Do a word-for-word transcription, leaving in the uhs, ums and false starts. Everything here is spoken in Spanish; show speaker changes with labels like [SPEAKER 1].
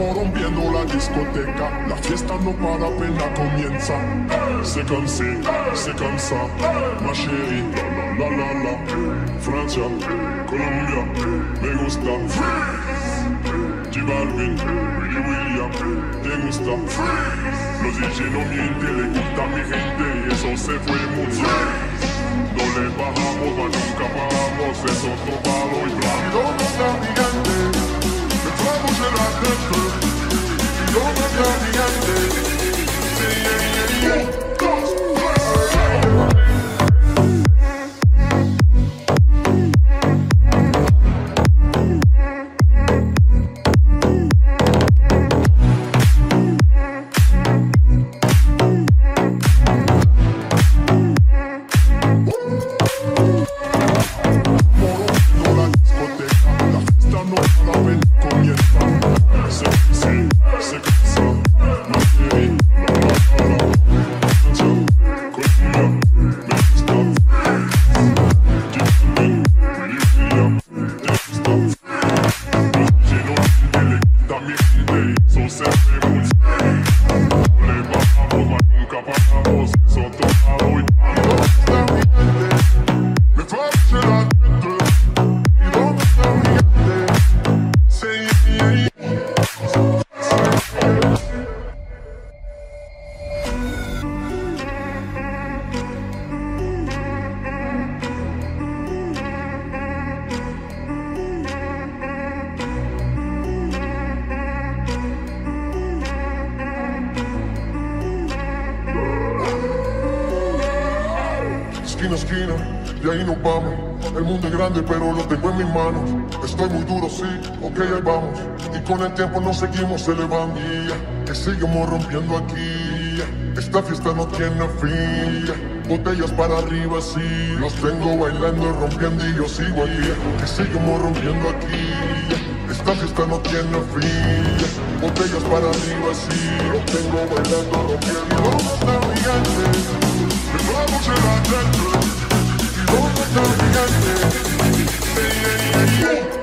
[SPEAKER 1] rompiendo la discoteca, la fiesta no para, apenas comienza. C'est comme si, c'est comme ça, ma chérie, la la la la. Francia, Colombia, me gusta. J Balvin, Willy William, te gusta. Los D J no mienten, le gusta a mi gente y eso se fue muy bien. No le bajamos, mas nunca paramos, eso topado y blanco. ¿Y dónde está mi gente? Me tramos en la gente. ¿Y dónde está mi gente? Sí, yeah, yeah, yeah. Esquina a esquina, de ahí nos vamos. El mundo es grande, pero lo tengo en mis manos. Estoy muy duro, sí, ok, ahí vamos. Y con el tiempo nos seguimos elevando. Que seguimos rompiendo aquí. Esta fiesta no tiene fin. Botellas para arriba, sí. Los tengo bailando, rompiendo y yo sigo aquí. Que seguimos rompiendo aquí. Esta fiesta no tiene fin. Botellas para arriba, sí. Los tengo bailando, rompiendo. ¿Dónde está mi gente? Me vamos en la gente. ¿Y dónde está mi gente? Yeah, yeah, yeah, yeah.